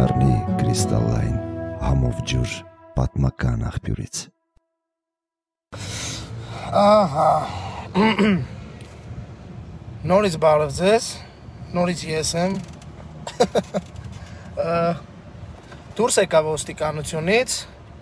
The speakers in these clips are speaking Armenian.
կդառնի կրիստալային համով ջուր պատմական աղբյուրից։ Ահա։ Նորից բարև ձեզ, նորից ես եմ։ Դուրս եկա ոստիկանությունից,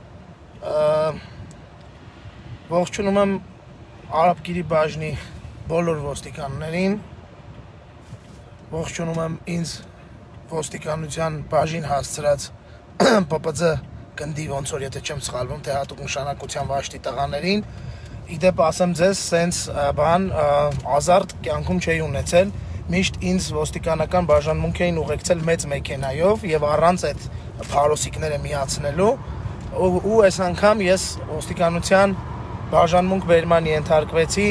ողջունում եմ Արաբգիրի բաժնի բոլոր ոստիկաններին, ողջունում եմ ինձ ոստիկանության բաժին հասցրած ՊՊԾ գնդի ոնց որ եթե չեմ սխալվում, թե հատուկ նշանակության վաշտի տղաներին, իդեպ ասեմ ձեզ, սենց բան ազարտ կյանքում չէի ունեցել, միշտ ինձ ոստիկանական բաժանմունք էին ուղեկցել մեծ մեքենայով եւ առանց այդ փարոսիկները միացնելու, ու այս անգամ ես ոստիկանության բաժանմունք բերման ենթարկվեցի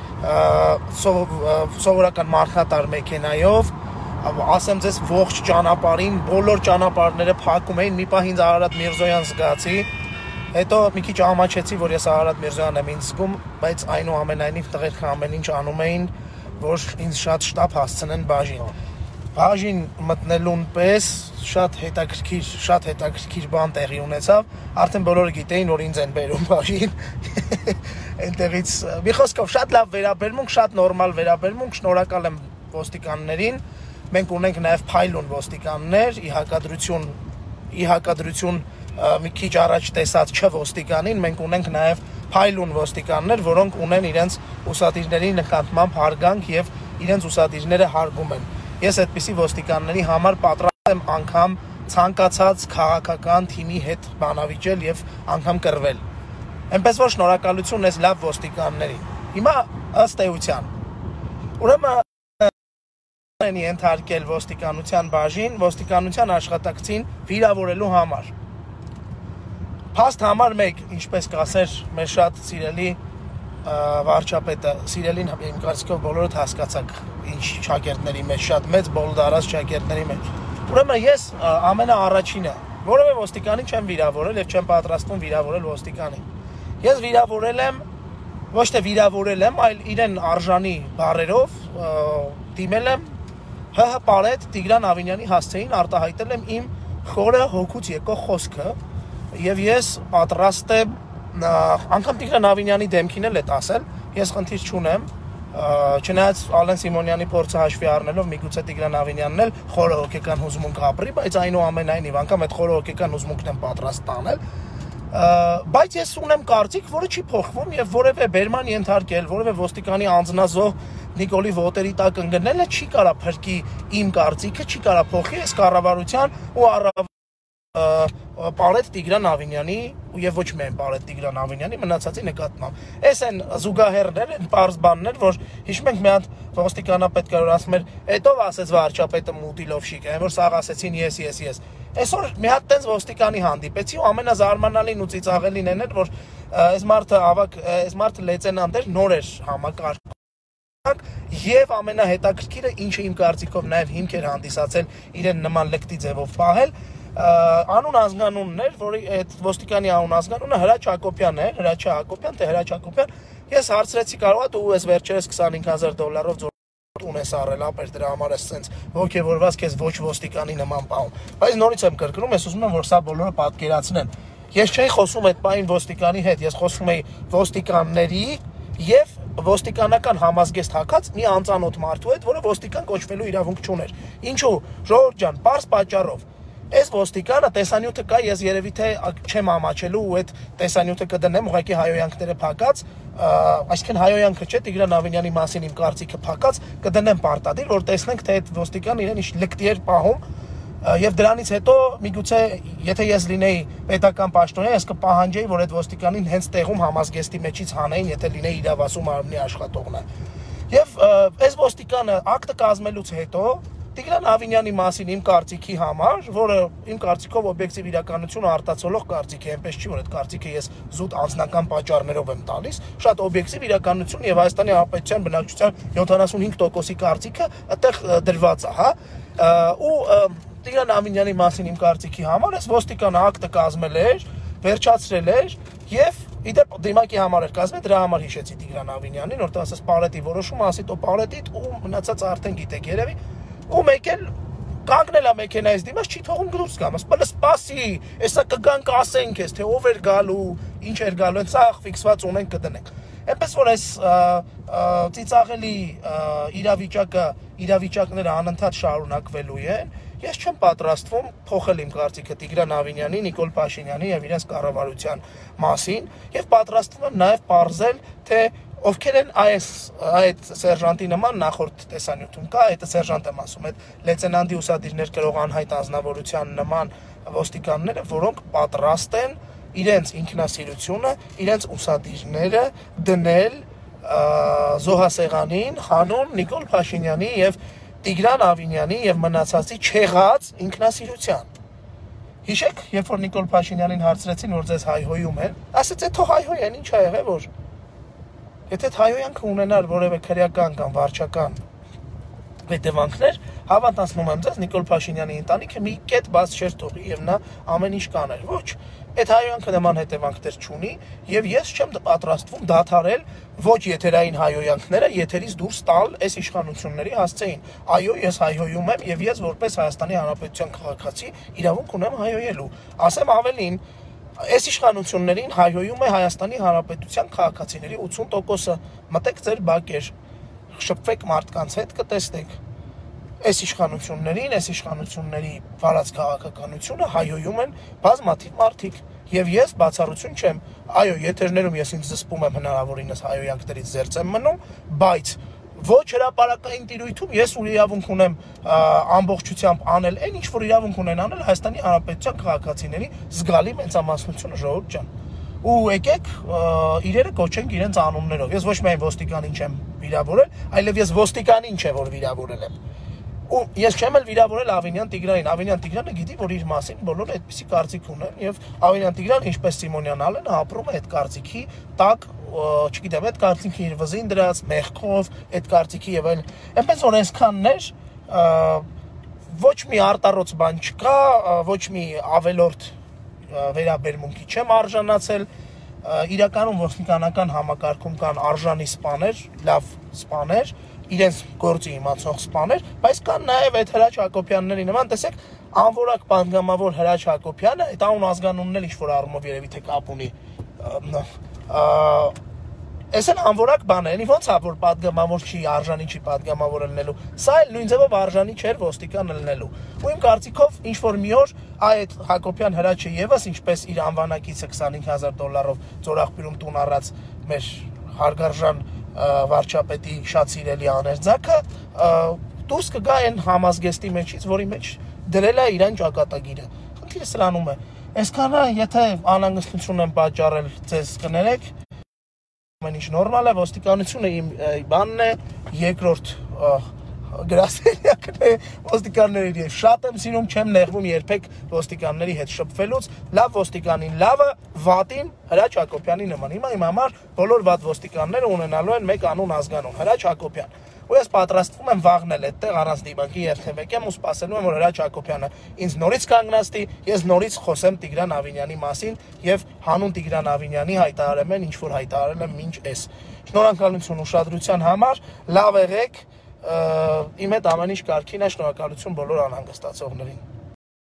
սովորական մարդատար մեքենայով, ասեմ ձեզ ողջ ճանապարհին, բոլոր ճանապարհները փակում էին, մի պահ ինձ Արարատ Միրզոյան զգացի, հետո մի քիչ ամաչեցի, որ ես Արարատ Միրզոյանն եմ ինձ զգում, բայց այնուամենայնիվ տղերքը ամեն ինչ անում էին, որ ինձ շատ շտապ հասցնեն բաժին։ Բաժին մտնելուն պես շատ հետաքրքիր բան տեղի ունեցավ, արդեն բոլորը գիտեին, որ ինձ են բերում բաժին։ Այնտեղից մի խոսքով շատ լավ վերաբերմունք, շատ նորմալ վերաբերմունք, շնորհակալ եմ ոստիկաններին։ Մենք ունենք նաև փայլուն ոստիկաններ, ի հակադրություն մի քիչ առաջ տեսած չոստիկանին, մենք ունենք նաև փայլուն ոստիկաններ, որոնք ունեն իրենց ուսադիրների նկատմամբ հարգանք եւ իրենց ուսադիրները հարգում են։ Ես այդպիսի ոստիկանների համար պատրաստ եմ անգամ ցանկացած քաղաքական թիմի հետ բանավիճել եւ անգամ կռվել։ Այնպես որ շնորհակալություն ես լավ ոստիկաններին։ Հիմա ըստ էության։ Ուրեմն են ենթարկել ոստիկանության բաժին, ոստիկանության աշխատակցին վիրավորելու համար։ Փաստ համար 1, ինչպես կասեր մեր շատ սիրելի վարչապետը, սիրելին իմ կարծիքով բոլորդ հասկացաք ինչ շակերտների մեջ, շատ մեծ բոլդարած շակերտների մեջ։ Ուրեմն ես ամենաառաջինը, որևէ ոստիկանի չեմ վիրավորել եւ չեմ պատրաստվում վիրավորել ոստիկանին։ Ես վիրավորել եմ, ոչ թե վիրավորել եմ, այլ իրեն արժանի բառերով դիմել եմ ՀՀ Պարետ Տիգրան Ավինյանի հասցեին արտահայտել եմ իմ խորը հոգուց եկող խոսքը եւ ես պատրաստ եմ անգամ Տիգրան Ավինյանի դեմքին էլ ասել, ես խնդիր չունեմ, չնայած Ալեն Սիմոնյանի փորձը հաշվի առնելով միգուցե Տիգրան Ավինյանն էլ խորը հոգեկան հուզմունք ապրի, բայց այնուամենայնիվ անգամ այդ խորը հոգեկան հուզմունքն եմ պատրաստ տանել, բայց ես ունեմ կարծիք, որը չի փոխվում եւ որևէ բերման ենթարկել, որևէ ոստիկանի անձնազոհ Նիկոլի ոտերի տակ ընկնելը չի կարա փրկի իմ կարծիքը, չի կարա փոխի այս կառավարության ու Պարետ Տիգրան Ավինյանի եւ ոչ միայն Պարետ Տիգրան Ավինյանի մնացածի նկատմամբ։ Էս են զուգահեռներ, են պարզ բաններ, որ հիշում ենք մի հատ ոստիկանապետ կար ասում էր, «Էդով ասեց վարչապետը մուտիլով շիկ է, որ սաղ ասեցին ես։ Այսօր մի հատ տենց ոստիկանի հանդիպեցի ու ամենազարմանալին ու ծիծաղելին են էր, որ այս մարդը լեյտենանտ էր, նոր էր համակարգ եւ ամենահետաքրքիրը, ինչը իմ կարծիքով նաեւ հիմք էր հանդիսացել իրեն նման լկտի ձևով պահել, անուն ազգանունն էր, որի այդ ոստիկանի անուն ազգանունը Հրաչ Հակոբյանն էր, Հրաչ Հակոբյան, ես հարցրեցի կարող է դու ես վերջերս $25,000 ունես առել ապեր դրա համար ես սենց ոգևորված քեզ ոչ ոստիկանի նման պահում, բայց նորից եմ կրկնում, ես ուզում եմ որ սա բոլորը պատկերացնեն, ես չէի խոսում այդ պահին ոստիկանի հետ, ես խոսում էի ոստիկանների եւ ոստիկանական համազգեստ հակած մի անծանոթ մարդու հետ, որը ոստիկան կոչվելու իրավունք չուներ։ Ինչու, ժողովուրդ ջան, պարզ պատճառով։ Այս ոստիկանը տեսանյութը կա, ես երևի թե չեմ ամաչելու ու այդ տեսանյութը կդնեմ ուղղակի հայոյանքները փակած, այսինքն հայոյանքը չէ, Տիգրան Ավինյանի մասին իմ կարծիքը փակած, կդնեմ պարտադիր, որ տեսնենք թե այդ ոստիկան իրեն ինչ լկտի էր պահում, եւ դրանից հետո միգուցե եթե ես լինեի պետական պաշտոնյա, ես կպահանջեի, որ այդ ոստիկանին հենց տեղում համազգեստի մեջից հանեին, եթե լինեի իրավասու մարմնի աշխատողն է։ Եվ այս ոստիկանը ակտը կազմելուց հետո Տիգրան Ավինյանի մասին իմ կարծիքի համար, որը իմ կարծիքով օբյեկտիվ իրականությունը արտացոլող կարծիք է, այնպես չի, որ այդ կարծիքը ես զուտ անձնական պատճառներով եմ տալիս, շատ օբյեկտիվ իրականություն եւ Հայաստանի Հանրապետության բնակչության 75%-ի կարծիքը այդտեղ դրված է, հա, ու Տիգրան Ավինյանի մասին իմ կարծիքի համար այս ոստիկանը ակտը կազմել էր, վերջացրել էր եւ իդեպ դիմակի համար էր կազմել, դրա համար հիշեցի Տիգրան Ավինյանին, որտեղ ասես Պարետի որոշումը, ասի տո Պարետիդ ու մնացած արդեն գիտեք երևի, ու մեկ էլ կանգնել է մեքենայից դիմաց, չի թողում դուրս գամ, ասում է սպասի, հեսա կգան կասենք ես, թե ով էր գալու, ինչ էր գալու, հենց սա ֆիքսված ունենք կդնենք։ Այնպես որ այս ծիծաղելի իրավիճակները անընդհատ շարունակվելու են, ես չեմ պատրաստվում փոխել իմ կարծիքը Տիգրան Ավինյանի, Նիկոլ Փաշինյանի եւ իրենց կառավարության մասին եւ պատրաստվում եմ նաեւ պարզել, թե ովքեր են այդ սերժանտի նման նախորդ տեսանյութում կա, այդ սերժանտ եմ ասում, այդ լեյտենանտի ուսադիրներ կրող անհայտ անձնավորության նման ոստիկանները, որոնք պատրաստ են իրենց ինքնասիրությունը, իրենց ուսադիրները դնել զոհասեղանին հանուն Նիկոլ Փաշինյանի եւ Տիգրան Ավինյանի եւ մնացածի չեղած ինքնասիրության։ Հիշեք, երբ որ Նիկոլ Փաշինյանին հարցրեցին, որ ձեզ հայհոյում են, ասեց, «Էթո հայհոյեն, ինչ ա եղել, որ եթե հայհոյանքը ունենար որևէ քրեական կամ վարչական հետևանքներ, հավատացնում եմ ձեզ, Նիկոլ Փաշինյանի ընտանիքը մի կետ բաց չէր թողի եւ նա ամեն ինչ կաներ։ Ոչ, այդ հայհոյանքը նման հետևանքներ չունի եւ ես չեմ պատրաստվում դադարել ոչ եթերային հայհոյանքները եթերից դուրս տալ այս իշխանությունների հասցեին։ Այո, ես հայհոյում եմ եւ ես որպես Հայաստանի Հանրապետության քաղաքացի իրավունք ունեմ հայհոյելու։ Ասեմ ավելին, այս իշխանություններին հայհոյում է Հայաստանի Հանրապետության քաղաքացիների 80%-ը։ Մտեք ձեր բակեր, շփվեք մարդկանց հետ, կտեսնեք։ Այս իշխանություններին, այս իշխանությունների վարած քաղաքականությունը հայհոյում են բազմաթիվ մարդիկ։ Եվ ես բացառություն չեմ, այո, եթերներում ես ինձ զսպում եմ հնարավորինս հայհոյանքներից զերծ եմ մնում, բայց ոչ հրապարակային տիրույթում ես իրավունք ունեմ ամբողջությամբ անել այն, ինչ որ իրավունք ունեն անել Հայաստանի Հանրապետության քաղաքացիների զգալի մեծամասնությունը, ժողովուրդ ջան։ Ու եկեք իրերը կոչենք իրենց անուններով։ Ես ոչ միայն ոստիկանին չեմ վիրավորել, այլև ես ոստիկանին չէ, որ վիրավորել եմ։ Ու ես չեմ էլ վիրավորել Ավինյան Տիգրանին։ Ավինյան Տիգրանը գիտի, որ իր մասին բոլորը այդպիսի կարծիք ունեն եւ Ավինյան Տիգրանը, ինչպես Սիմոնյան Ալենը, ապրում է այդ կարծիքի տակ, չգիտեմ, այդ կարծիքի իր վզին դրած, մեղքով, այդ կարծիքի եւ այլն։ Այնպես որ այսքաններ ոչ մի արտառոց բան չկա, ոչ մի ավելորդ վերաբերմունքի չեմ արժանացել։ Իրականում ոստիկանական համակարգում կան արժանի սպաներ, լավ սպաներ, իրենց գործի իմացող սպաներ, բայց կան նաև այդ Հրաչ Հակոբյանների նման, տեսեք, անորակ պատգամավոր Հրաչ Հակոբյանը, այդ անուն ազգանունն էլ ինչ-որ առումով երևի թե կապ ունի, այս էլ անորակ բան է, ոնց է, որ պատգամավոր չի, արժանի չի պատգամավոր ելնելու, սա էլ նույն ձևով արժանի չէր ոստիկան ելնելու, ու իմ կարծիքով ինչ-որ մի օր այդ Հակոբյան Հրաչը ևս, ինչպես իր անվանակիցը $25,000 Ձորախբյուրում տուն առած մեր հարգարժան վարչապետի շատ սիրելի աներձակը դուրս կգա այն համազգեստի մեջից, որի մեջ դրել է իրան ճակատագիրը։ Խնդիրը սրանում է։ Այսքանը, եթե անհանգստություն եմ պատճառել, ձեզ կներեք, ամեն ինչ նորմալ է, ոստիկանությունը իմ բանն է, երկրորդ գրասենյակն է ոստիկանների հետ։ Շատ եմ սիրում, չեմ նեղվում երբեք ոստիկանների հետ շփվելուց, լավ ոստիկանին լավը, վատին Հրաչ Հակոբյանի նման։ Հիմա իմ համար բոլոր վատ ոստիկանները ունենալու են մեկ անուն ազգանուն, Հրաչ Հակոբյան։ Ու ես պատրաստվում եմ վաղնել այդտեղ առանց դիպակի երթևեկեմ ու սպասելու եմ, որ Հրաչ Հակոբյանը ինձ նորից կանգնացնի, ես նորից խոսեմ Տիգրան Ավինյանի մասին եւ հանուն Տիգրան Ավինյանի հայտարարեմ այն, ինչ որ հայտարարել եմ մինչ այս։ Շնորհակալություն ուշադրության համար, լավ եղեք, իմ հետ ամեն ինչ կարգին է, շնորհակալություն բոլոր անհանգստացողներին։